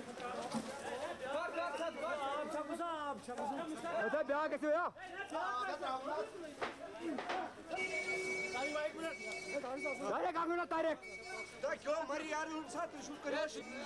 अच्छा ब्याह कैसे हुआ? तारीख क्यों मरी यार उन साथ शूट कर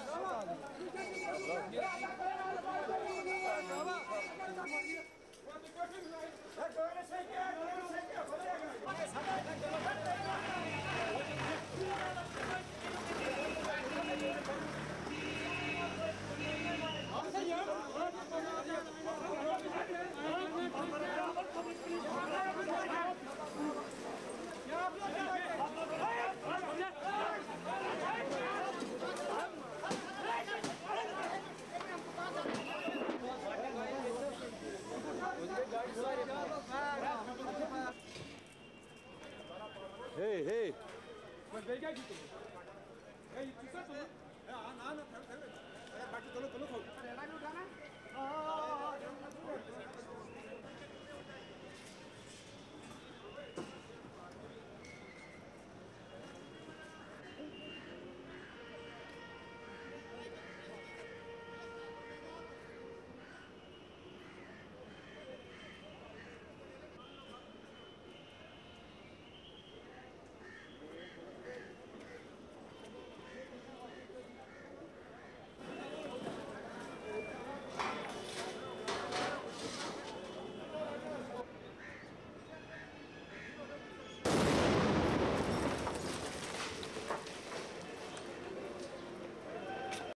Hey, hey. Mas vem aqui, tu. Ei, tu sabe tu? Não. Back to the look.